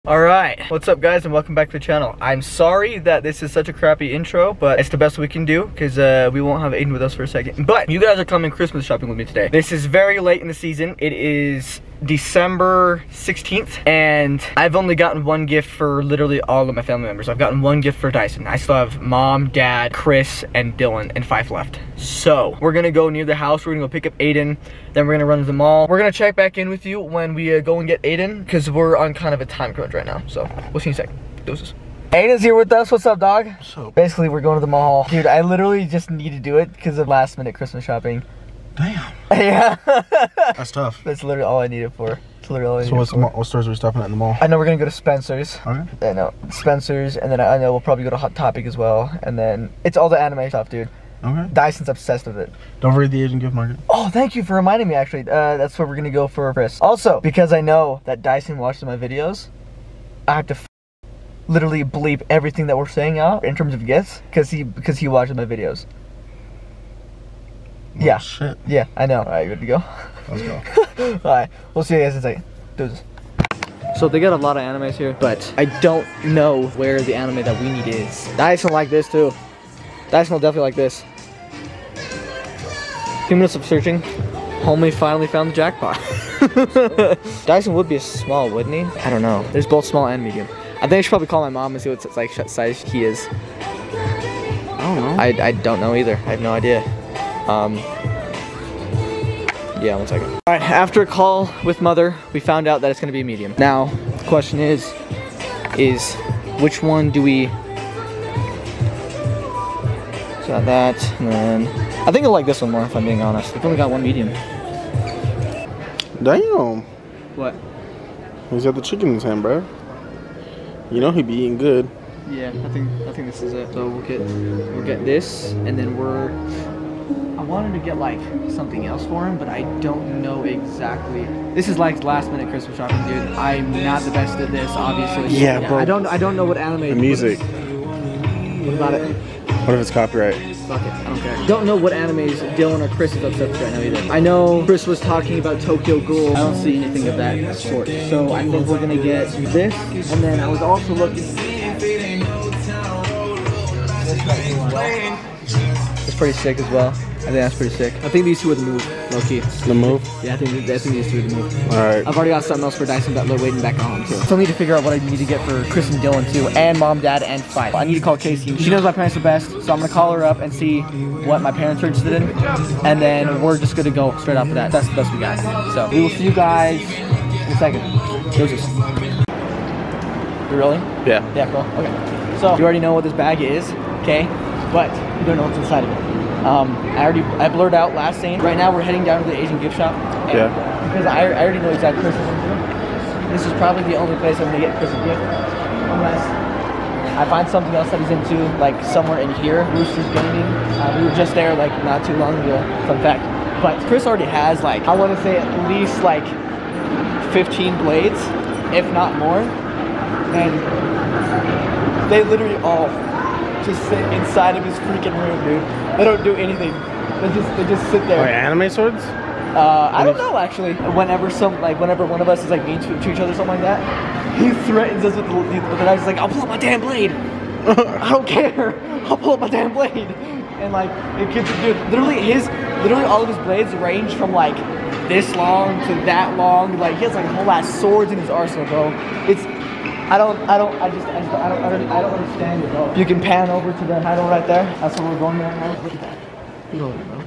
Alright, what's up guys and welcome back to the channel. I'm sorry that this is such a crappy intro, but it's the best we can do because we won't have Aiden with us for a second. But you guys are coming Christmas shopping with me today. This is very late in the season. It is December 16th and I've only gotten one gift for literally all of my family members. I've gotten one gift for Dyson. I still have mom, dad, Chris, and Dylan, and 5 left. So we're gonna go near the house. We're gonna go pick up Aiden. Then we're gonna run to the mall. We're gonna check back in with you when we go and get Aiden because we're on kind of a time crunch right now. So we'll see you in a sec. Doses. Aiden's here with us. What's up, dog? What's up? Basically, we're going to the mall. Dude, I literally just need to do it because of last minute Christmas shopping. Damn. Yeah. That's tough. That's literally all I needed for. It's literally all I needed So what stores are we stopping at in the mall? I know we're gonna go to Spencer's. Okay. I know Spencer's, and then I know we'll probably go to Hot Topic as well. And then it's all the anime stuff, dude. Okay. Dyson's obsessed with it. Don't forget the Asian gift market. Oh, thank you for reminding me. Actually, that's where we're gonna go for Chris. Also, because I know that Dyson watches my videos, I have to literally bleep everything that we're saying out in terms of gifts because he watches my videos. Oh, yeah. Shit. Yeah, I know. All right, good to go. Let's go. All right, we'll see you guys in a second. Deuces. So they got a lot of animes here, but I don't know where the anime that we need is. Dyson will like this too. Dyson will definitely like this. A few minutes of searching, homie finally found the jackpot. Dyson would be a small, wouldn't he? I don't know. There's both small and medium. I think I should probably call my mom and see what like size he is. I don't know. I don't know either. I have no idea. Yeah, 1 second. All right, after a call with mother, we found out that it's gonna be a medium. Now, the question is which one do we? Got that, and then I think I like this one more if I'm being honest. We've only got one medium. Damn. What? He's got the chicken in his hand, bro. You know he'd be eating good. Yeah, I think this is it. So we'll get this, and then I wanted to get like something else for him, but I don't know exactly. This is like last minute Christmas shopping, dude. I'm not the best at this, obviously. Yeah, bro. I don't know what anime. The music. What about it? What if it's copyright? Fuck it, I don't care. Don't know what animes Dylan or Chris is upset with right now either. I know Chris was talking about Tokyo Ghoul. I don't see anything of that sort. So I think we're gonna get this, and then I was also looking. It's pretty sick as well. I think that's pretty sick. I think these two are the move, low key. The move? Yeah, I think these two are the move. Alright. I've already got something else for Dyson that we're waiting back on too. Still need to figure out what I need to get for Chris and Dylan too, and mom, dad, and 5. I need to call Casey. She knows my parents are best, so I'm gonna call her up and see what my parents are interested in, and then we're just gonna go straight off of that. That's the best we got. So we will see you guys in a second. Doses. You rolling? Yeah. Yeah, cool. Okay. So you already know what this bag is, okay? But you don't know what's inside of it. I blurred out last scene. Right now we're heading down to the Asian gift shop. Yeah. Because I already know exactly what Chris is into. This is probably the only place I'm gonna get Chris a gift. Unless I find something else that he's into, like somewhere in here. Rooster's Gaming. We were just there like not too long ago, fun fact. But Chris already has like, I wanna say at least like 15 blades, if not more. And they literally all just sit inside of his freaking room, dude. They don't do anything. They just sit there. Oh, anime swords? I don't know actually. Whenever one of us is like mean to each other, something like that, he threatens us with the knife. He's like, "I'll pull up my damn blade. I don't care. I'll pull up my damn blade." And like, it gets, dude. Literally all of his blades range from like this long to that long. Like he has like whole ass swords in his arsenal, bro. I don't understand it, bro. You can pan over to the title right there. That's where we're going right now. Look at that. Look at it, bro.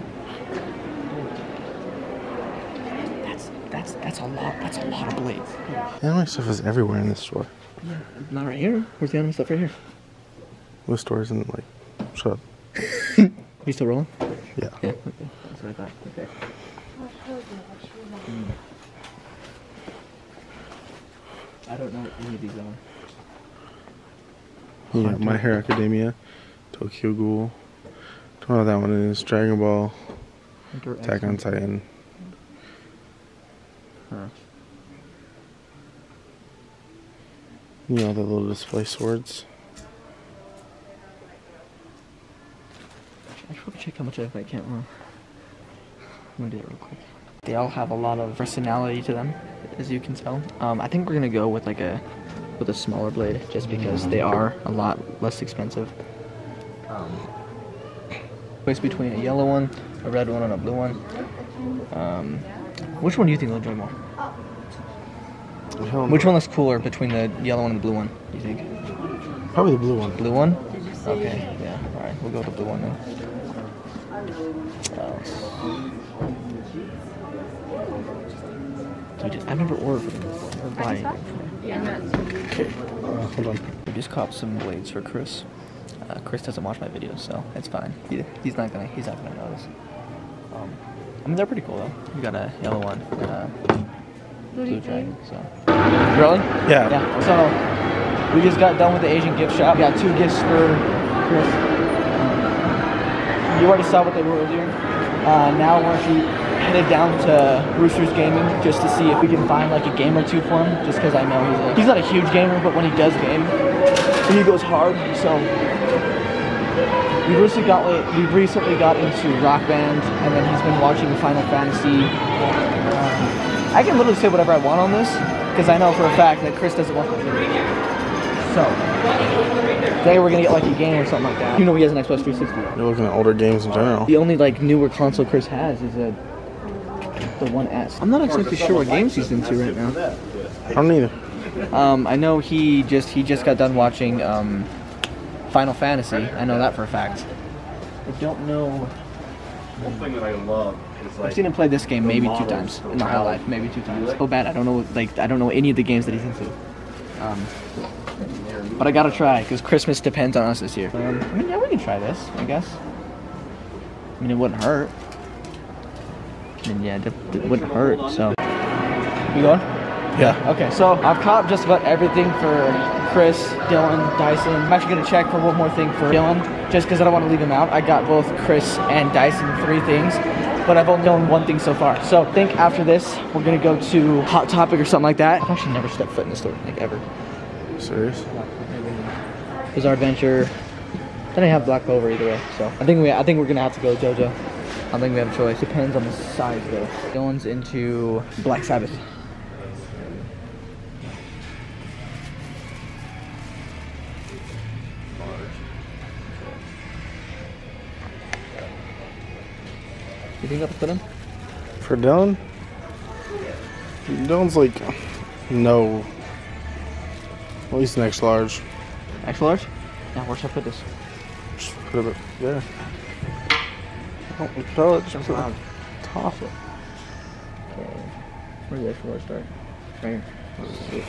That's a lot. That's a lot of blades. Anime stuff is everywhere in this store. Yeah, not right here. Where's the anime stuff right here? What store isn't like? Shut up. You still rolling? Yeah. Yeah. Okay. That's what I thought. Okay. I don't know what any of these are. Yeah, My Hero Academia, Tokyo Ghoul. Don't know what that one is. Dragon Ball, Attack on Titan. Huh. You know, the little display swords. I should probably check how much I have my camera. I'm gonna do it real quick. They all have a lot of personality to them, as you can tell. I think we're gonna go with like a with a smaller blade, just because they are a lot less expensive. Choice between a yellow one, a red one, and a blue one. Which one do you think they'll enjoy more? Which one looks cooler between the yellow one and the blue one, do you think? Probably the blue one. Blue one? Okay, yeah, alright, we'll go with the blue one then. I've never ordered from them before, or bought anything before. Okay, hold on. We just copped some blades for Chris. Chris doesn't watch my videos, so it's fine. He's not gonna notice. I mean, they're pretty cool though. We got a yellow one, and a blue dragon. So, really? Yeah. Yeah. So we just got done with the Asian gift shop. We got 2 gifts for Chris. You already saw what they were earlier. Now we're actually headed down to Roosters Gaming just to see if we can find like a game or 2 for him. Just because I know he's not a huge gamer, but when he does game, he goes hard. So we've recently got into Rock Band, and then he's been watching Final Fantasy. I can literally say whatever I want on this because I know for a fact that Chris doesn't watch my videos. So today we're gonna get like a game or something like that. You know he has an Xbox 360. You're looking at older games in general. The only like newer console Chris has is the One S. I'm not exactly sure what games he's into right now. I don't either. I know he just got done watching Final Fantasy. I know that for a fact. I don't know. One thing that I love is like I've seen him play this game maybe 2 times in my whole life, maybe 2 times. So bad, I don't know any of the games that he's into. But I gotta try because Christmas depends on us this year. I mean, yeah, we can try this, I guess. I mean, it wouldn't hurt. I mean, yeah, it wouldn't hurt. So, you going? Yeah. Okay, so I've caught just about everything for Chris, Dylan, Dyson. I'm actually gonna check for one more thing for Dylan, just because I don't want to leave him out. I got both Chris and Dyson 3 things, but I've only done 1 thing so far. So I think after this, we're gonna go to Hot Topic or something like that. I've actually never stepped foot in the store, like ever. Serious? Bizarre Adventure. Then I have Black Clover either way. So I think we're gonna have to go with JoJo. I don't think we have a choice. Depends on the size though. Dylan's into Black Sabbath. You think that'll fit him? For Dylan? Dylan's like, no. At least an extra large. Extra large? Now where should I put this? Just put it there. Don't throw it, just toss it. Okay. Where's the extra large start? Right here.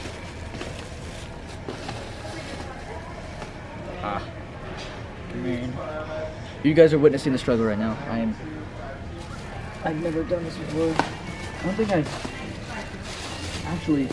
Man. You guys are witnessing the struggle right now. I've never done this before. I don't think I've actually.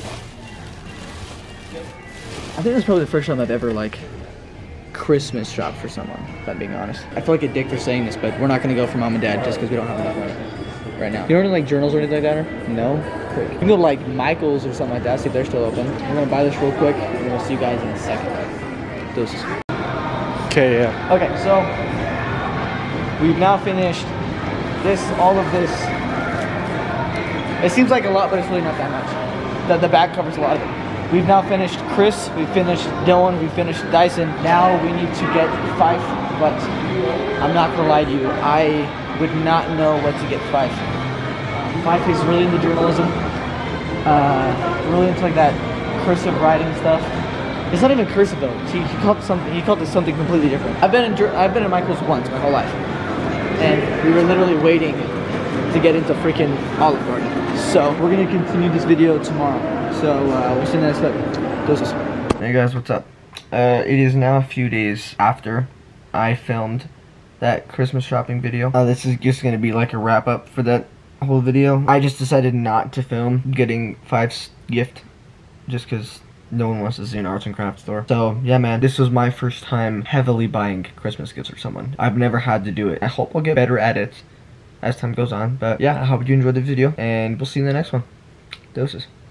I think that's probably the first time I've ever like Christmas shopped for someone, if I'm being honest. I feel like a dick for saying this, but we're not gonna go for mom and dad just because we don't have enough money right now. You know any like journals or anything like that? Or? No? Quick. You can go to like Michael's or something like that, see if they're still open. We're gonna buy this real quick and we'll see you guys in a second. Doses. Okay, yeah. Okay, so we've now finished all of this. It seems like a lot, but it's really not that much. The back covers a lot of it. We've now finished Chris, we finished Dylan, we finished Dyson. Now we need to get Fife, but I'm not gonna lie to you, I would not know what to get Fife. Fife is really into journalism, really into like that cursive writing stuff. It's not even cursive though. He called it something completely different. I've been in Michael's once my whole life, and we were literally waiting to get into freaking Olive Garden. So we're gonna continue this video tomorrow. So we'll see you in the next clip. Doses. Hey guys, what's up? It is now a few days after I filmed that Christmas shopping video. This is just gonna be like a wrap up for that whole video. I just decided not to film getting Fife's gift just because no one wants to see an arts and crafts store. So yeah, man, this was my first time heavily buying Christmas gifts for someone. I've never had to do it. I hope I'll get better at it as time goes on. But yeah, I hope you enjoyed the video, and we'll see you in the next one. Doses.